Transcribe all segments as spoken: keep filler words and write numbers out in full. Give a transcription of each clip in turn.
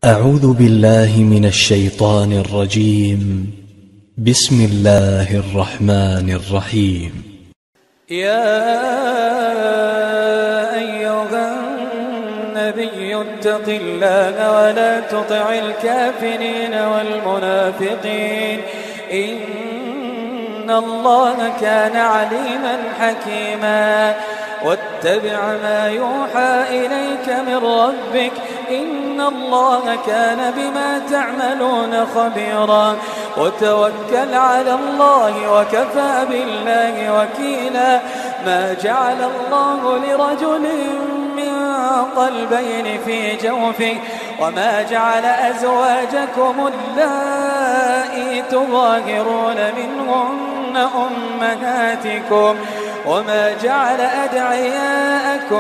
أعوذ بالله من الشيطان الرجيم. بسم الله الرحمن الرحيم. يا أيها النبي اتق الله ولا تطع الكافرين والمنافقين إن الله كان عليما حكيما. واتبع ما يوحى إليك من ربك إن الله كان بما تعملون خبيرا. وتوكل على الله وكفى بالله وكيلا. ما جعل الله لرجل من قلبين في جوفه وما جعل أزواجكم اللائي تظاهرون منهن أمهاتكم وما جعل أدعياءكم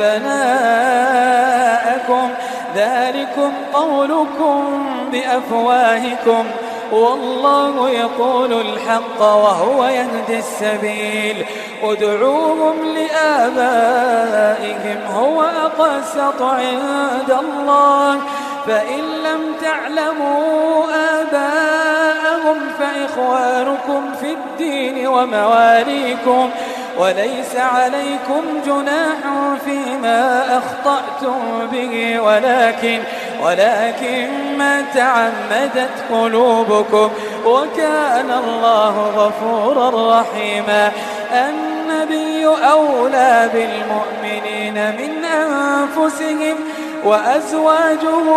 أبناءكم ذلكم قولكم بأفواهكم والله يقول الحق وهو يهدي السبيل. ادعوهم لآبائهم هو أقسط عند الله فإن لم تعلموا آباءهم فإخوانكم في الدين ومواليكم وليس عليكم جناح فيما أخطأتم به ولكن ولكن ما تعمدت قلوبكم وكان الله غفورا رحيما. النبي أولى بالمؤمنين من أنفسهم وأزواجه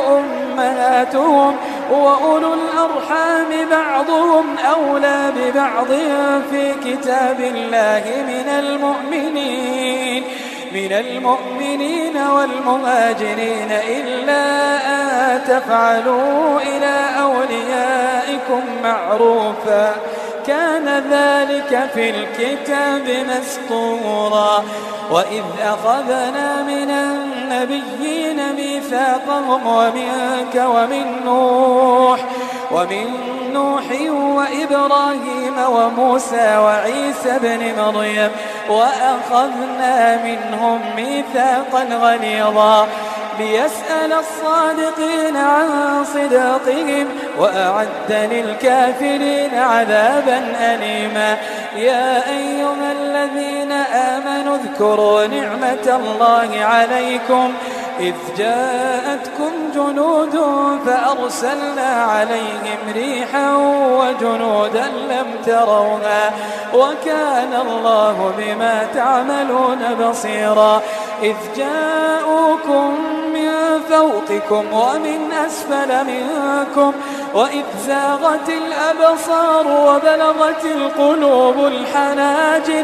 أمهاتهم وأولو الأرحام بعضهم أولى ببعض في كتاب الله من المؤمنين من المؤمنين والمهاجرين إلا أن تفعلوا إلى أوليائكم معروفا كان ذلك في الكتاب مسطورا. وإذ أخذنا من النبيين ميثاقهم ومنك ومن نوح ومن نوح وإبراهيم وموسى وعيسى بن مريم وأخذنا منهم ميثاقا غليظا ليسأل الصادقين عن صداقهم وأعد للكافرين عذابا أليما. يا أيها الذين آمنوا اذكروا نعمة الله عليكم إذ جاءتكم جنود فأرسلنا عليهم ريحا وجنودا لم تروها وكان الله بما تعملون بصيرا. إذ جاءوكم من فوقكم ومن أسفل منكم وإذ زاغت الأبصار وبلغت القلوب الحناجر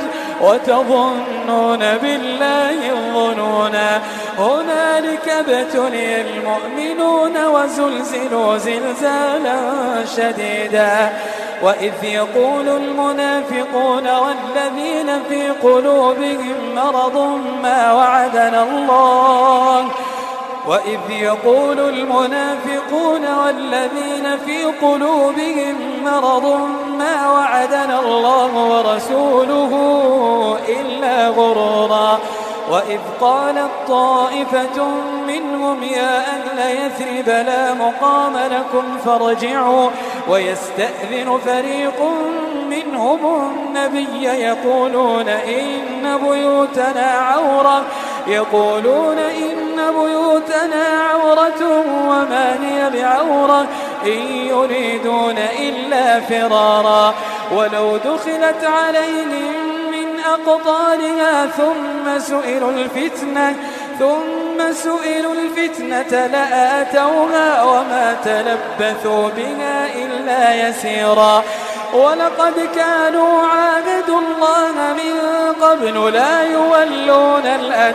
وتظنون بالله الظنونا. هنالك ابتلي المؤمنون وزلزلوا زلزالا شديدا. وإذ يقول المنافقون والذين في قلوبهم مرض ما وعدنا الله وإذ يقول المنافقون والذين في قلوبهم مرض ما وعدنا الله ورسوله إلا غرورا. وإذ قالت طائفة منهم يا أهل يثرب لا مقام لكم فارجعوا ويستأذن فريق منهم النبي يقولون إن بيوتنا عورة يقولون إن بيوتنا عورة وما هي بعورة إن يريدون إلا فرارا. ولو دخلت عليهم من أقطارها ثم سئلوا الفتنة ثم سئلوا الفتنة لآتوها وما تلبثوا بها إلا يسيرا. ولقد كانوا عاهدوا الله من قبل لا يولون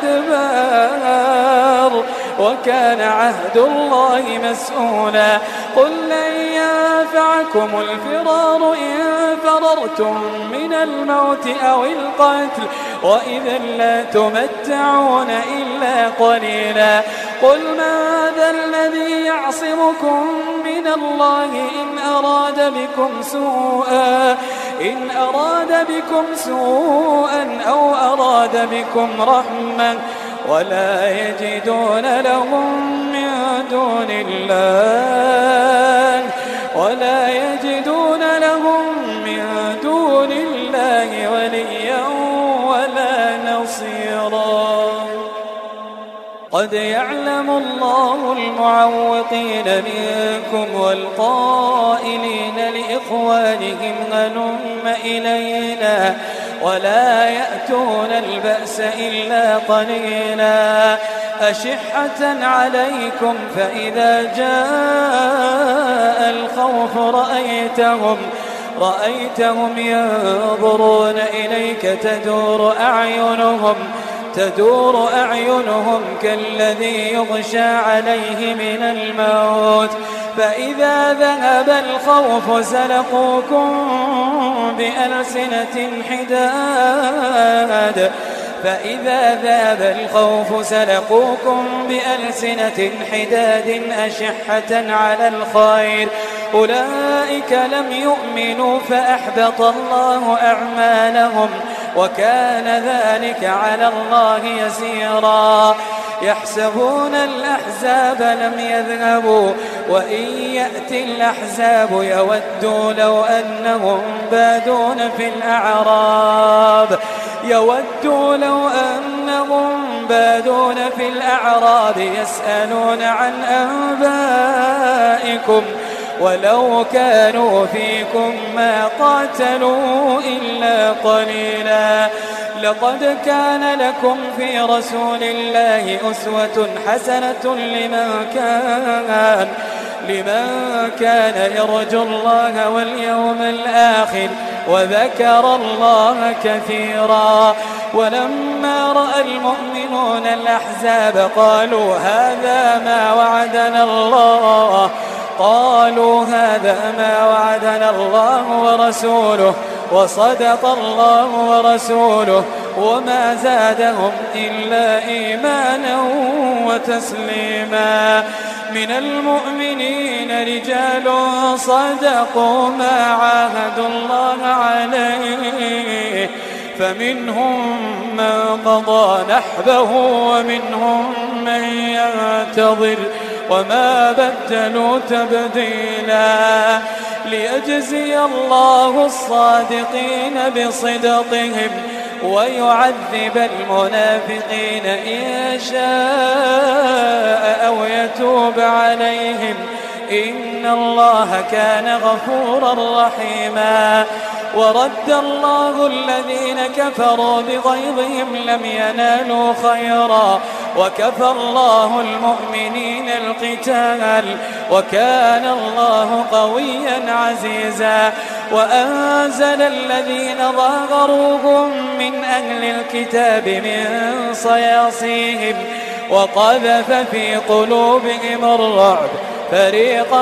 الأدبار وكان عهد الله مسؤولا. قل لن ينفعكم الفرار إن فررتم من الموت أو القتل وإذا لا تمتعون إلا قليلا. قل ماذا الذي يعصمكم من الله إن أراد بكم سوءا إن أراد بكم سوءا أو أراد بكم رحمة ولا يجدون لهم من دون الله ولا يجدون لهم من دون الله وليا ولا نصيرا. قد يعلم الله المعوقين منكم والقائلين لإخوانهم هلم إلينا ولا يأتون البأس إلا قليلا أشحة عليكم فإذا جاء الخوف رأيتهم رأيتهم ينظرون إليك تدور أعينهم تدور أعينهم كالذي يغشى عليه من الموت فإذا ذهب الخوف سلقوكم بألسنة حداد فإذا ذهب الخوف سلقوكم بألسنة حداد أشحة على الخير أولئك لم يؤمنوا فأحبط الله أعمالهم وكان ذلك على الله يسيرا. يحسبون الأحزاب لم يذهبوا وإن يأتي الأحزاب يودوا لو أنهم بادون في الأعراب يودوا لو أنهم بادون في الأعراب يسألون عن أنبائكم ولو كانوا فيكم ما قاتلوا إلا قليلا. لقد كان لكم في رسول الله أسوة حسنة لمن كان لمن كان يرجو الله واليوم الآخر وذكر الله كثيرا. ولما رأى المؤمنون الأحزاب قالوا هذا ما وعدنا الله قالوا هذا ما وعدنا الله ورسوله وصدق الله ورسوله وما زادهم إلا إيمانا وتسليما. من المؤمنين رجال صدقوا ما عاهدوا الله عليه فمنهم من قضى نحبه ومنهم من ينتظر وما بدلوا تبديلا. ليجزي الله الصادقين بصدقهم ويعذب المنافقين إن شاء أو يتوب عليهم إن الله كان غفورا رحيما. ورد الله الذين كفروا بغيظهم لم ينالوا خيرا وكفى الله المؤمنين القتال وكان الله قويا عزيزا. وأنزل الذين ظاهروهم من أهل الكتاب من صياصيهم وقذف في قلوبهم الرعب فريقا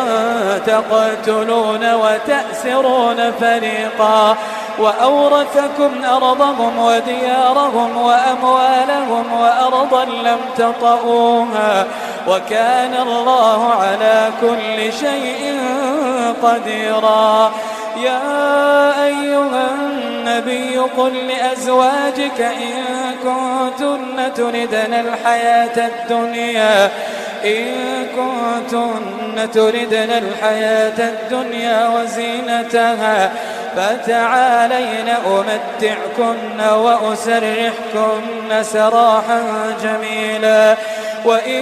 تقتلون وتأسرون فريقا. وأورثكم أرضهم وديارهم وأموالهم وأرضا لم تطئوها وكان الله على كل شيء قديرا. يا أيها النبي قل لأزواجك إن كنتن تردن الحياة الدنيا إن كنتن تردن الحياة الدنيا وزينتها فتعالين أمتعكن وأسرحكن سراحا جميلا. وإن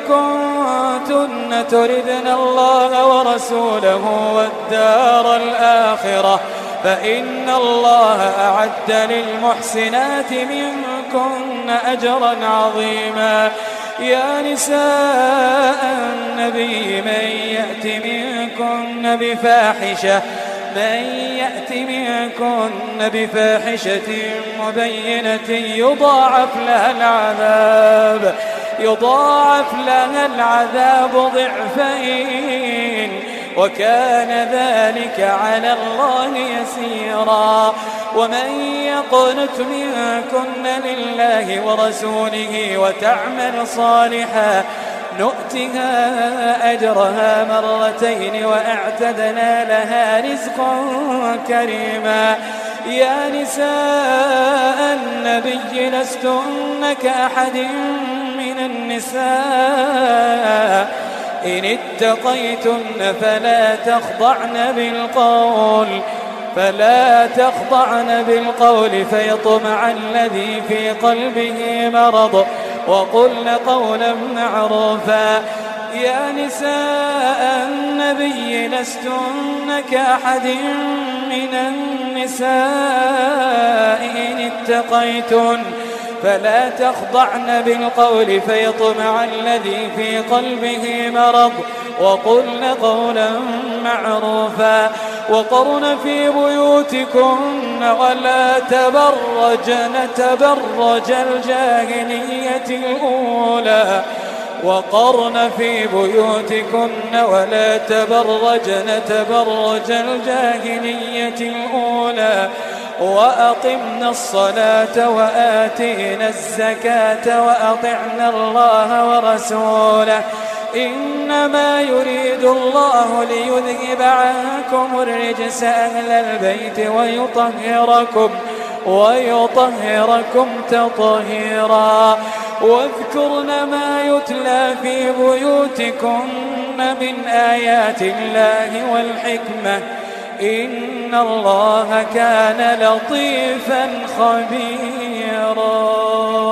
كنتن تردن الله ورسوله والدار الآخرة فإن الله أعد للمحسنات منكن أجرا عظيما. يا نساء النبي من يأت منكن بفاحشة من يأت منكن بفاحشة مبينة يضاعف لها العذاب يضاعف لها العذاب ضعفين وكان ذلك على الله يسيرا. ومن يقنت منكن لله ورسوله وتعمل صالحا نؤتها أجرها مرتين وأعتدنا لها رزقا كريما. يا نساء النبي لستن كأحد من النساء إن اتقيتن فلا تخضعن بالقول فلا تخضعن بالقول فيطمع الذي في قلبه مرض وقلن قولا معروفا. يا نساء النبي لستن كأحد من النساء إن اتقيتن فلا تخضعن بالقول فيطمع الذي في قلبه مرض وقلن قولا معروفا. وقرن في بيوتكن ولا تبرجن تبرج الجاهلية الأولى وقرن في بيوتكن ولا تبرجن تبرج الجاهلية الأولى وأقمنا الصلاة وآتينا الزكاة وأطعنا الله ورسوله إنما يريد الله ليذهب عنكم الرجس أهل البيت ويطهركم ويطهركم تطهيرا. واذكرن ما يتلى في بيوتكن من آيات الله والحكمة إن الله كان لطيفا خبيرا.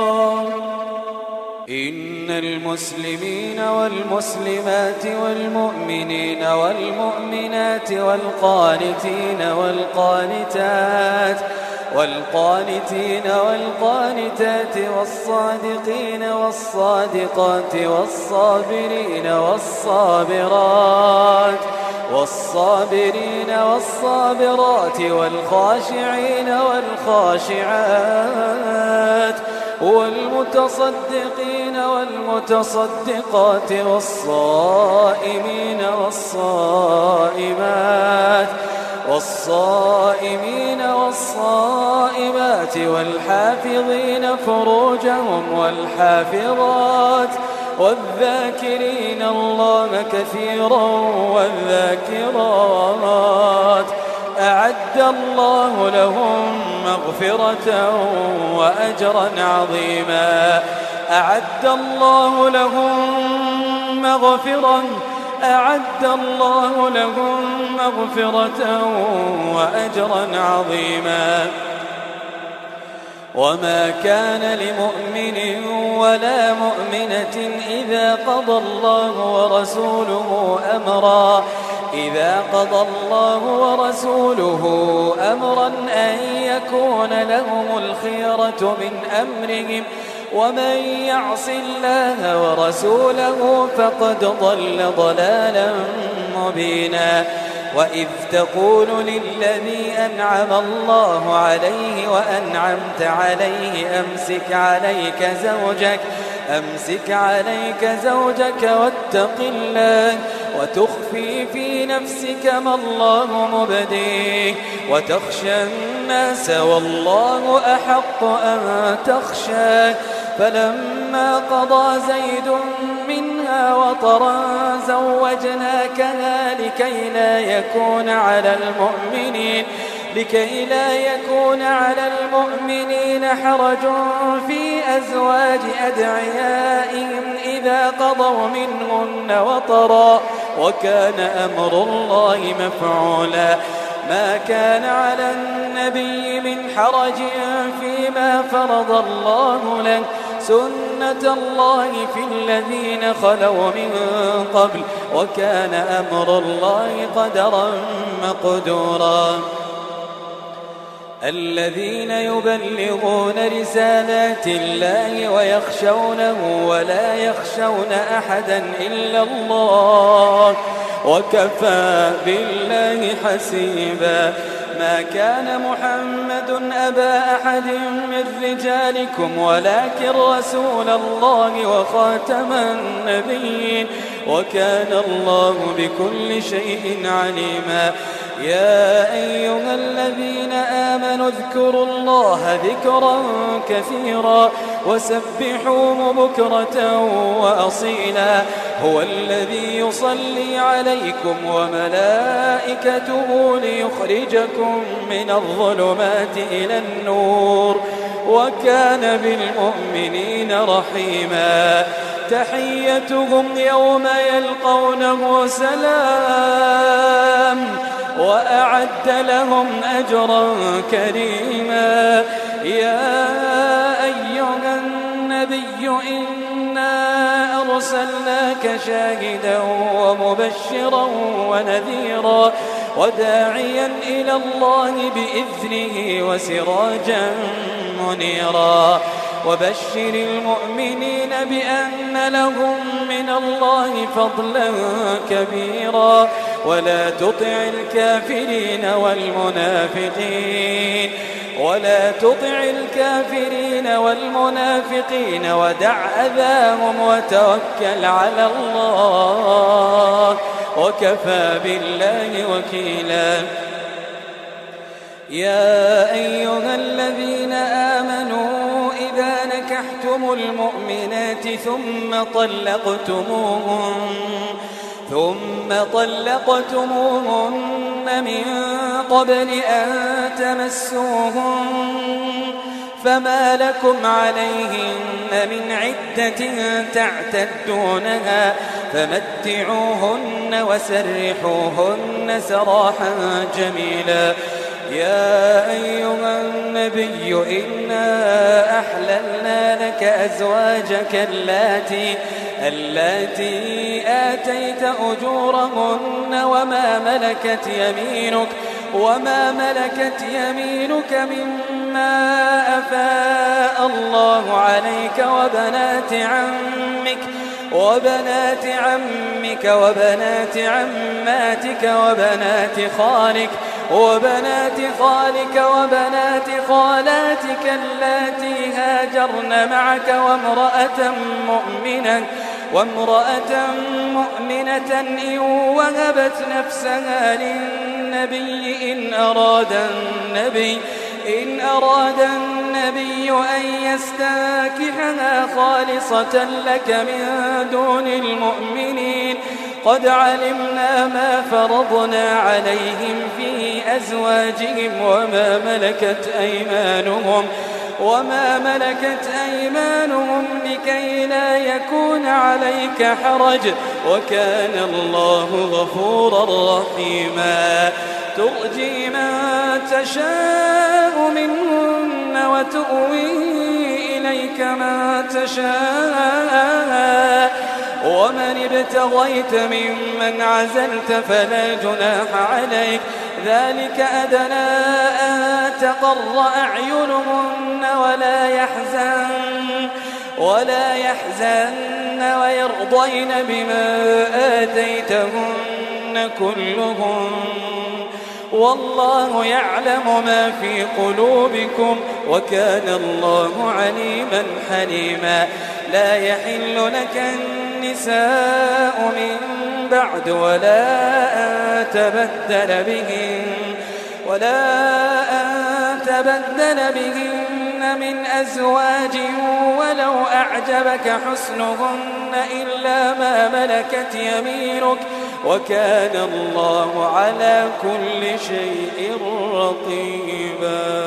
إن المسلمين والمسلمات والمؤمنين والمؤمنات والقانتين والقانتات والقانتين والقانتات والصادقين والصادقات والصابرين والصابرات والصابرين والصابرات والخاشعين والخاشعات والمتصدقين والمتصدقات والصائمين والصائمات والصائمين والصائمات والحافظين فروجهم والحافظات والذاكرين الله كثيرا والذاكرات أعد الله لهم مغفرة وأجرا عظيما. أعد الله لهم مغفرة أعد الله لهم مغفرة وأجرا عظيما. وما كان لمؤمن ولا مؤمنة إذا قضى الله ورسوله أمرا إذا قضى الله ورسوله أمرا أن يكون لهم الخيرة من أمرهم ومن يعص الله ورسوله فقد ضل ضلالا مبينا. وإذ تقول للذي أنعم الله عليه وأنعمت عليه أمسك عليك زوجك أمسك عليك زوجك واتق الله وتخفي في نفسك ما الله مبديه وتخشى الناس والله أحق أن تخشاه. فلما قضى زيد منها وطرا زوجناكها لكي لا يكون على المؤمنين لكي لا يكون على المؤمنين حرج في أزواج أدعيائهم إذا قضوا منهن وطرا وكان أمر الله مفعولا. ما كان على النبي من حرج فيما فرض الله له سنة الله في الذين خلوا من قبل وكان أمر الله قدرا مقدورا. الذين يبلغون رسالات الله ويخشونه ولا يخشون أحدا إلا الله وكفى بالله حسيبا. ما كان محمد أبا أحد من رجالكم ولكن رسول الله وخاتم النبيين وكان الله بكل شيء عليما. يا أيها الذين آمنوا اذكروا الله ذكرا كثيرا وسبحوه بكرة وأصيلا. هو الذي يصلي عليكم وملائكته ليخرجكم من الظلمات إلى النور وكان بالمؤمنين رحيما. تحيتهم يوم يلقونه سلام وأعد لهم أجرا كريما. يا أيها النبي إنا أرسلناك شاهدا ومبشرا ونذيرا وداعيا إلى الله بإذنه وسراجا منيرا. وبشر المؤمنين بأن لهم من الله فضلا كبيرا ولا تطع الكافرين والمنافقين ولا تطع الكافرين والمنافقين ودع أذاهم وتوكل على الله وكفى بالله وكيلا. يا أيها الذين آمنوا إذا نكحتم المؤمنات ثم طلقتموهن ثم طلقتموهن من قبل أن تمسوهن فما لكم عليهن من عدة تعتدونها فمتعوهن وسرحوهن سراحا جميلا. يا أيها النبي إنا أحللنا لك أزواجك اللاتي اللاتي آتيت أجورهن وما ملكت يمينك وما ملكت يمينك مما أفاء الله عليك وبنات عمك وبنات عمك وبنات عماتك وبنات خالك وبنات خالك وبنات خالاتك اللاتي هاجرن معك وامرأة مؤمنة وامرأة مؤمنة إن وهبت نفسها للنبي إن أراد النبي إن أراد النبي أن يستنكحها خالصة لك من دون المؤمنين قد علمنا ما فرضنا عليهم في أزواجهم وما ملكت أيمانهم وما ملكت أيمانهم لكي لا يكون عليك حرج وكان الله غفورا رحيما. ترجي من تشاء منهن وتؤوي إليك من تشاء ومن ابتغيت ممن عزلت فلا جناح عليك ذلك أدنى أن تقر أعينهن ولا يحزن ولا يحزن ويرضين بما آتيتهن كلهم والله يعلم ما في قلوبكم وكان الله عليما حليما. لا يحل لك النساء من بعد ولا أن تبدل بهن ولا أن تبدل بهن من أزواج ولو أعجبك حسنهن إلا ما ملكت يمينك وكان الله على كل شيء رقيبا.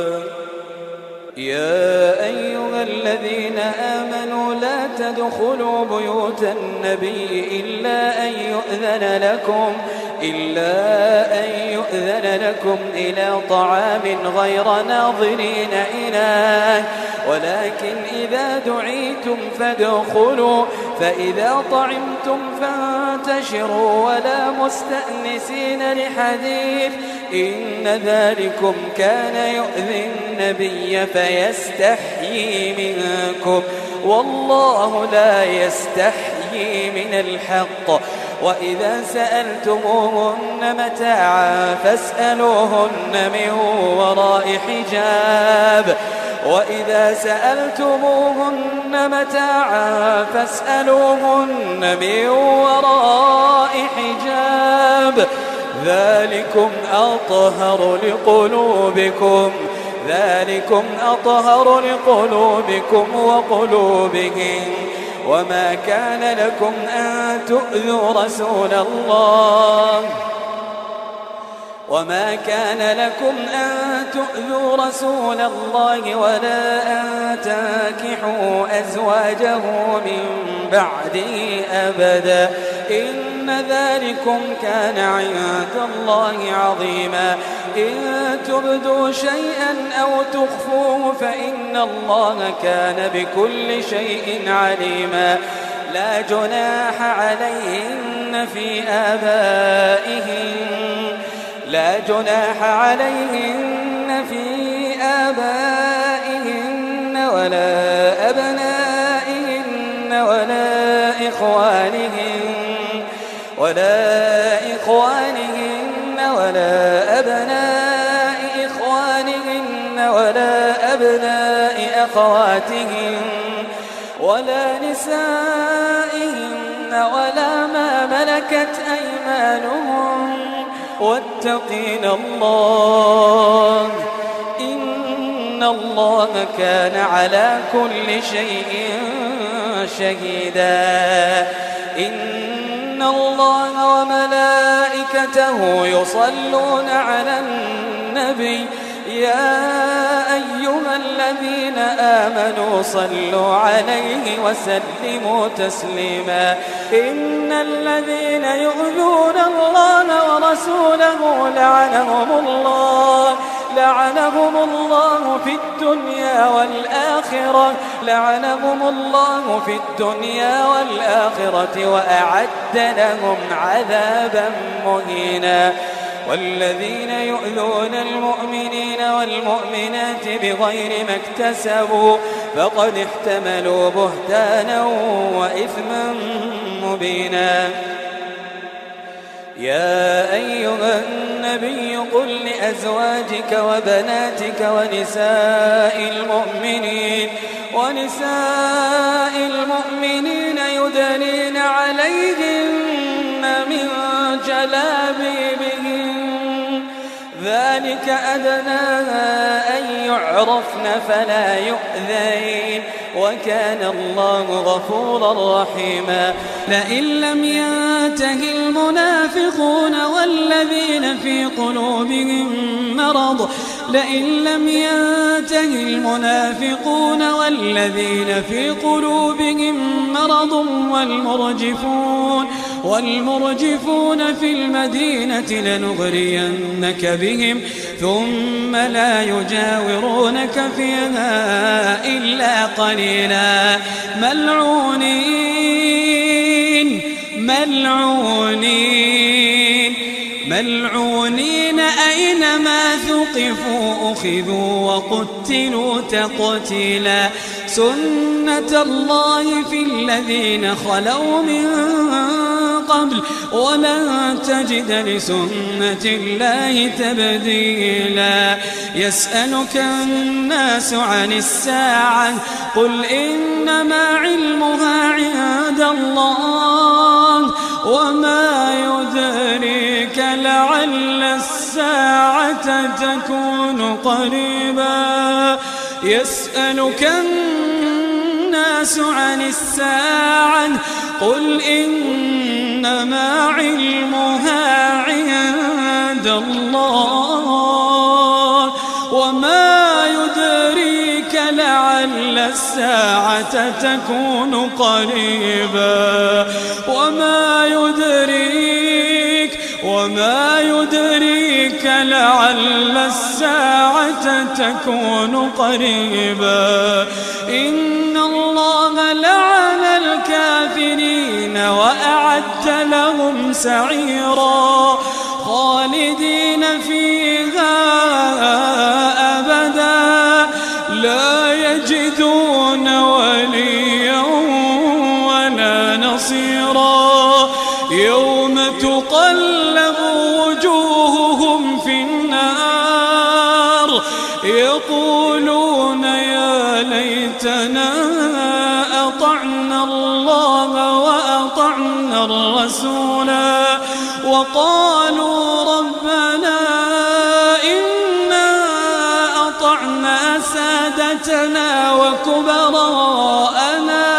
يا أيها الذين آمنوا لا تدخلوا بيوت النبي إلا أن يؤذن لكم إلا أن يؤذن لكم إلى طعام غير ناظرين إناه ولكن إذا دعيتم فادخلوا فإذا طعمتم فانتشروا ولا مستأنسين لحديث إن ذلكم كان يؤذي النبي فيستحيي منكم والله لا يستحيي من الحق. وإذا سألتموهن متاعا فاسألوهن من وراء حجاب وإذا سألتموهن متاعا فاسألوهن من وراء حجاب ذلكم أطهر لقلوبكم ذلكم أطهر لقلوبكم وقلوبهم. وما كان لكم أن تؤذوا رسول الله وما كان لكم أن تؤذوا رسول الله ولا أن تنكحوا أزواجه من بعده أبدا إن ذلكم كان عند الله عظيما إن تبدوا شيئا أو تخفوه فإن الله كان بكل شيء عليما لا جناح عليهن في آبائهن لا جناح عليهن في آبائهن ولا أبنائهن ولا إخوانهن ولا إخوانهن ولا أبناء إخوانهن ولا أبناء أخواتهن ولا نسائهن ولا ما ملكت أيمانهم واتقين الله إن الله كان على كل شيء شهيدا إن الله وملائكته يصلون على النبي يا أيها الذين آمنوا صلوا عليه وسلموا تسليما إن الذين يؤذون الله ورسوله لعنهم الله لعنهم الله في الدنيا والآخرة لعنهم الله في الدنيا والآخرة وأعد لهم عذابا مهينا والذين يؤذون المؤمنين والمؤمنات بغير ما اكتسبوا فقد احتملوا بهتانا وإثما مبينا يا أيها النبي قل لأزواجك وبناتك ونساء المؤمنين ونساء المؤمنين يدنين عليهن من جلابيبهن ذلك أدنى أن يعرفن فلا يؤذين وكان الله غفورا رحيما لئن لم ينته المنافقون والذين في قلوبهم مرض لئن لم ينته المنافقون والذين في قلوبهم مرض والمرجفون والمرجفون في المدينة لنغرينك بهم ثم لا يجاورونك فيها إلا قليلا ملعونين ملعونين ملعونين أينما ثقفوا أخذوا وقتلوا تقتيلا سنة الله في الذين خلوا من قبل ولن تجد لسنة الله تبديلا يسألك الناس عن الساعة قل إنما علمها عند الله وما يدريك لعل الساعة تكون قريبا يسألك الناس عن الساعة قل إنما علمها عند الله وما يدريك لعل الساعة تكون قريبا وما يدريك وما يدريك لعل الساعة تكون قريبا إن الله لعن الكافرين وأعد لهم سعيرا خالدين فيها أبدا لا يجدون وليا ولا نصيرا يوم تقلب وجوههم في النار يقولون يا ليتنا أطعنا الله وأطعنا الرسولا وقالوا ربنا إنا أطعنا سادتنا وكبراءنا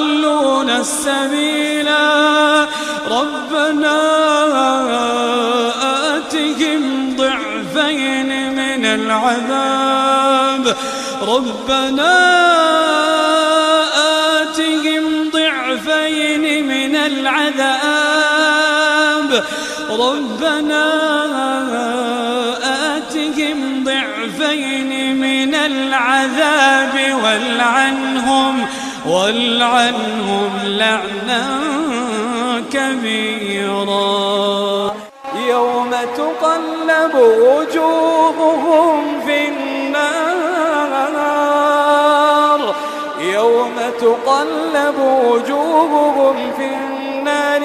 فأضلونا السبيلا ربنا العذاب ربنا آتهم ضعفين من العذاب ربنا آتهم ضعفين من العذاب والعنهم والعنهم لعنا كبيرا يوم تقلب وجوههم في النار يوم تقلب وجوههم في النار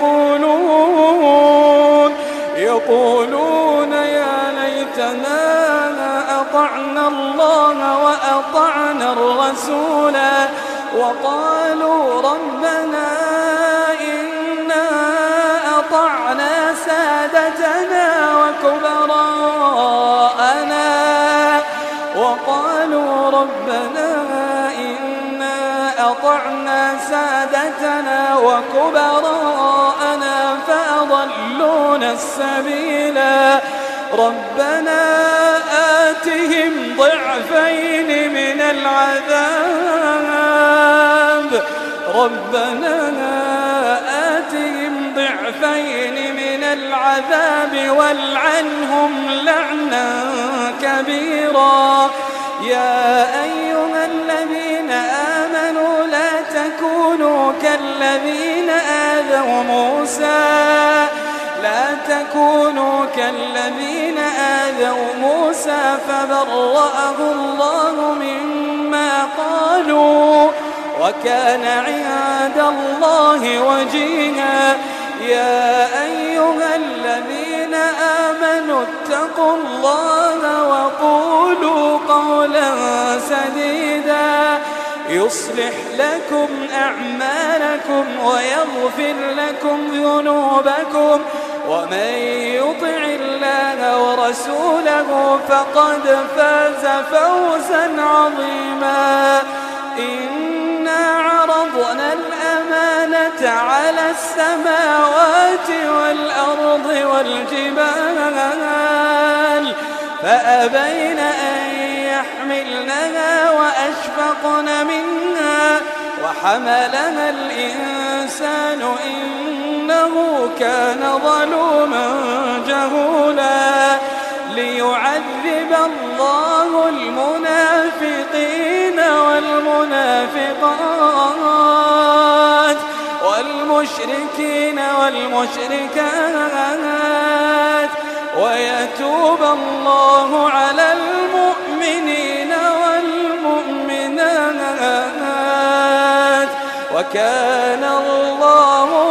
يقولون يقولون يا ليتنا أطعنا الله وأطعنا الرسول وقالوا ربنا إنا أطعنا سادتنا وكبراءنا وقالوا ربنا إنا أطعنا سادتنا وكبراءنا فأضلونا السبيلا ربنا آتهم ضعفين من العذاب ربنا آتهم ضعفين من العذاب والعنهم لعنا كبيرا يا أيها الذين آمنوا لا تكونوا كالذين آذوا موسى لا تكونوا كالذين آذوا موسى فبرأه الله مما قالوا وكان عند الله وجيها يا أيها الذين آمنوا اتقوا الله وقولوا قولا سديدا يصلح لكم أعمالكم ويغفر لكم ذنوبكم ومن يطع الله ورسوله فقد فاز فوزا عظيما إنا عرضنا الأمانة على السماوات والأرض والجبال فأبين أن يحملنها وأشفقن منها وحملها الإنسان إنه كان ظلوما جهولا ليعذب الله المنافقين والمنافقات والمشركين والمشركات ويتوب الله على المؤمنين والمؤمنات وكان الله